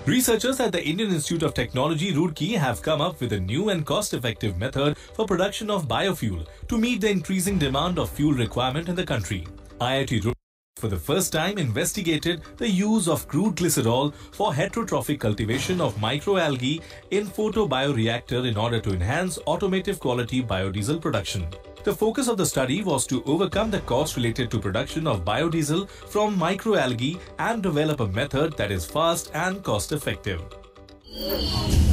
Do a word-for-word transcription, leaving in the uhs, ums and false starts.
Researchers at the Indian Institute of Technology, Roorkee have come up with a new and cost-effective method for production of biofuel to meet the increasing demand of fuel requirement in the country. I I T Roorkee for the first time investigated the use of crude glycerol for heterotrophic cultivation of microalgae in photobioreactor in order to enhance automotive quality biodiesel production. The focus of the study was to overcome the cost related to production of biodiesel from microalgae and develop a method that is fast and cost effective.